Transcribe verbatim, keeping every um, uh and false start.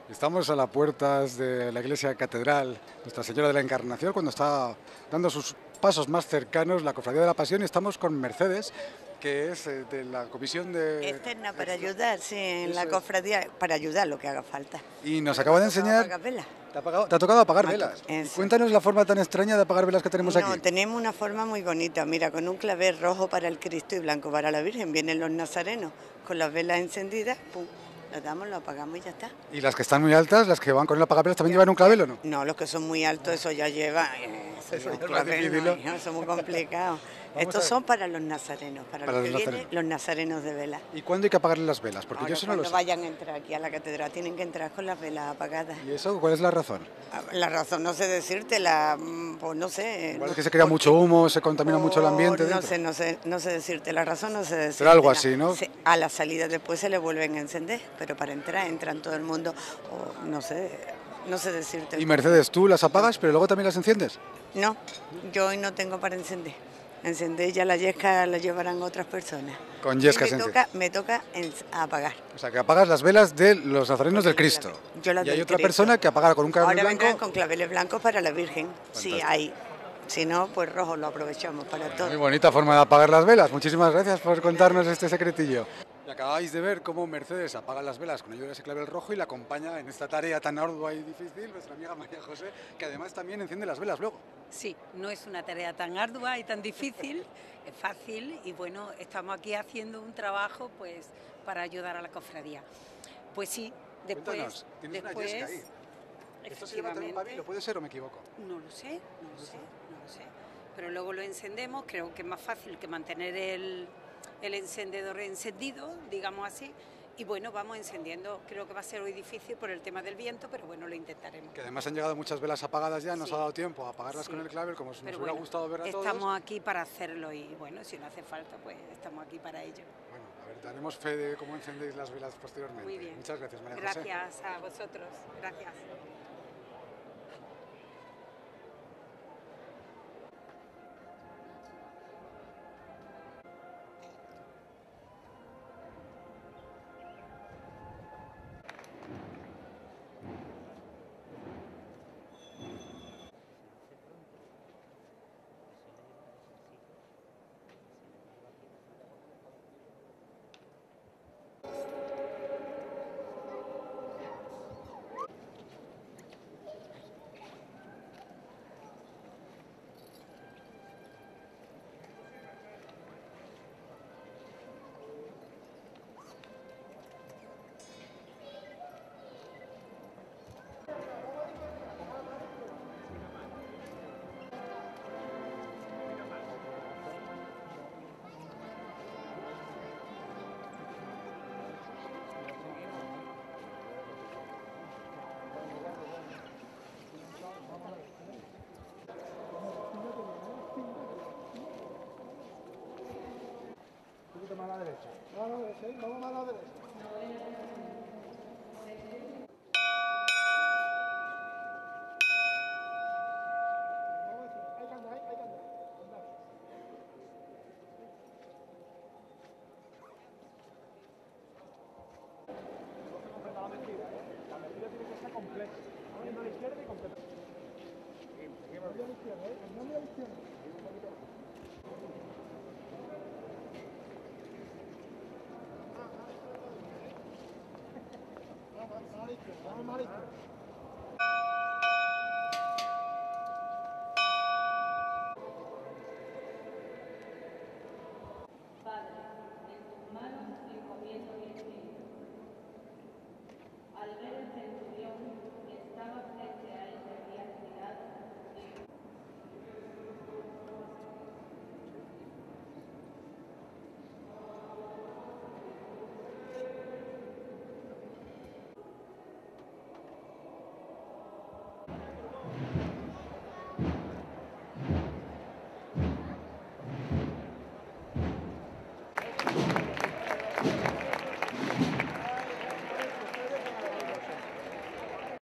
Estamos a las puertas de la iglesia catedral Nuestra Señora de la Encarnación, cuando está dando sus pasos más cercanos la Cofradía de la Pasión, y estamos con Mercedes, que es eh, de la comisión de... Externa para ayudar, sí, en la Eso es. cofradía, para ayudar lo que haga falta. Y nos Pero acaba me de ha tocado enseñar... apagar velas. Te ha, pagado- te ha tocado apagar Me ha to- velas. Y eso. cuéntanos la forma tan extraña de apagar velas que tenemos No, aquí. tenemos una forma muy bonita, mira, con un clavel rojo para el Cristo y blanco para la Virgen. Vienen los nazarenos con las velas encendidas, pum, las damos, lo apagamos y ya está. Y las que están muy altas, las que van con el apagavelas, ¿también Ya, llevan un clavel o no? No, los que son muy altos, eso ya lleva. eh, Eso, Eso lleva ya un es más clavel, difícil, no, ¿no? hijo, eso es muy complicado. Vamos a Estos ver. son para los nazarenos, para, Para los los que vienen nazarenos. los nazarenos de vela. ¿Y cuándo hay que apagarle las velas? Porque Ahora, yo eso no lo cuando sé. vayan a entrar aquí a la catedral, tienen que entrar con las velas apagadas. ¿Y eso cuál es la razón? La razón no sé decirte, la, pues no sé. Igual no- es que se crea porque- mucho humo, se contamina mucho el ambiente o no dentro. sé, no sé, no sé decirte la razón, no sé decirte. Pero algo así, ¿no? Se- a la salida después se le vuelven a encender, pero para entrar entran todo el mundo, o no sé, no sé decirte. el Y por qué. Mercedes, tú las apagas, pero luego también las enciendes. No, yo hoy no tengo para encender. Encender ya la yesca la llevarán otras personas. Con Y yescas me encen- toca, me toca en- apagar. O sea, que apagas las velas de los nazarenos del Cristo. Yo las Y hay del otra Cristo. persona que apaga con un clavel Ahora vendrán blanco. con claveles blancos para la Virgen. Sí, Fantástico. hay. Si no, pues rojo lo aprovechamos para Muy todo. bonita forma de apagar las velas. Muchísimas gracias por contarnos este secretillo. Y acabáis de ver cómo Mercedes apaga las velas con ayuda de ese clavel rojo y la acompaña en esta tarea tan ardua y difícil nuestra amiga María José, que además también enciende las velas luego. Sí, no es una tarea tan ardua y tan difícil, es fácil y bueno, estamos aquí haciendo un trabajo pues para ayudar a la cofradía. Pues sí, después, Cuéntanos, tienes una después, yesca ahí. ¿Esto se llama también pabilo? ¿Puede ser o me equivoco? no lo sé, no lo sé, no lo sé. Pero luego lo encendemos, creo que es más fácil que mantener el, el encendedor encendido, digamos así. Y bueno, vamos encendiendo, creo que va a ser hoy difícil por el tema del viento, pero bueno, lo intentaremos. Que además han llegado muchas velas apagadas ya, nos Sí. ha dado tiempo a apagarlas Sí. con el clavel, como nos Pero hubiera bueno, gustado ver a todos. estamos aquí para hacerlo y bueno, si no hace falta, pues estamos aquí para ello. Bueno, a ver, daremos fe de cómo encendéis las velas posteriormente. Muy bien. Muchas gracias, María José. Gracias a vosotros, gracias. Un poquito más a la derecha. No, no, sí, vamos más a la derecha. Vamos a ver, hay que andar, hay que andar. Andar. No se completa la metida, ¿eh? La metida tiene que ser completa. No yendo a la izquierda y completa. No a la izquierda, ¿eh? No a la izquierda. Un poquito más. Vamos, vamos a la izquierda, vamos a la izquierda.